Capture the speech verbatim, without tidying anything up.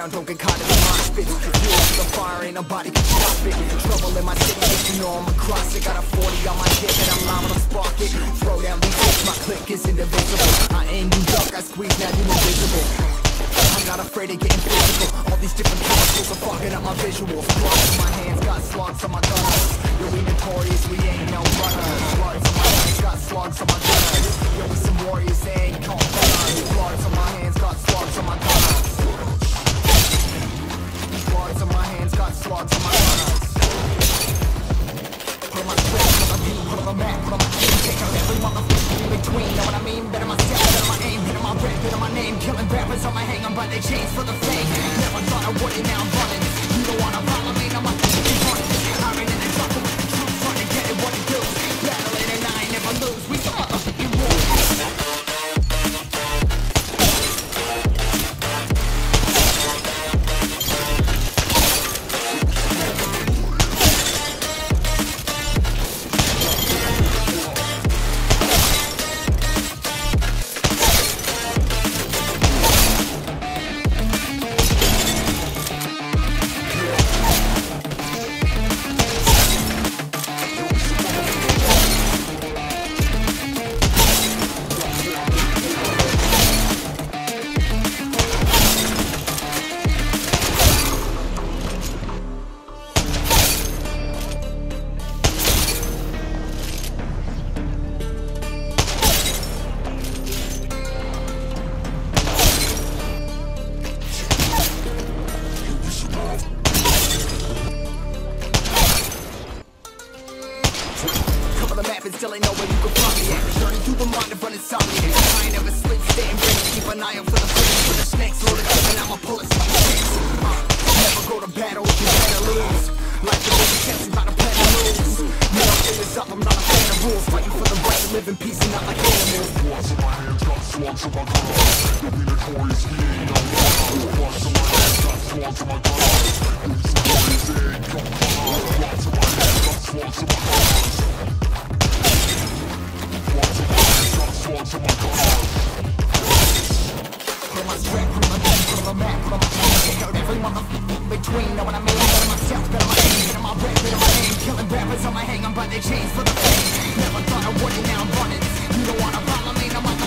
around, don't get caught in the mosh pit. Fuel to the fire, ain't nobody can stop it. Trouble in my city, but you know I'm across it. Got a forty on my hip and I'm liable to spark it. Throw down these hits, my click is indivisible. I aim, you duck, I squeeze, now you invisible. I'm not afraid of getting physical. All these different chemicals are fucking up my visuals. Slugs in my hands, got slugs on my guns. Yo, we notorious, we ain't no runners. Slugs on my hands, got slugs on my guns. Yo, we some warriors, they ain't called guns. Slugs on my hands, got slugs on my guns. Slugs on my hands, got slugs on my guns. Put on my strap, put on my beat, put on my map, put on my team. Take out every motherfucker in between. Know what I mean? Better myself, better my aim, better my rep, better my name. Killing rappers on my hang on by their chains for the fame. Never thought I would it, now I'm running. You don't wanna follow me, now I'm fucking running. Hiring in the trouble with the troops, trying to get it what it do. Battling and I ain't never lose. We some motherfucking rules. Still ain't know where you can find me at. Journey through the mind of running insomnia. I ain't never sleep, staying ready. Keep an eye out for the footage. For the snakes, loaded up and I'ma pull it some sticks. Uh, never go to battle, you better lose. Like the movie catch you by the plan of moves. Never give this up, I'm not a fan of rules. Fighting for the right to live in peace and not like animals. Slugs in my hands, got slugs in my guns. You'll be notorious, we ain't no runners. Slugs in my hands, got slugs in my guns. You'll be notorious, they ain't no runners. Slugs in my hands, got slugs in my guns. Slugs on my guns. Put on my strap, put on my beat, put on my map, put on my team. Take out every motherfucker in between. Know what I mean? Better myself, better my aim, better my rep, better my name. Killing rappers on my hang on by their chains for the fame. Never thought I would it, now I'm running. You don't wanna follow me, now I'm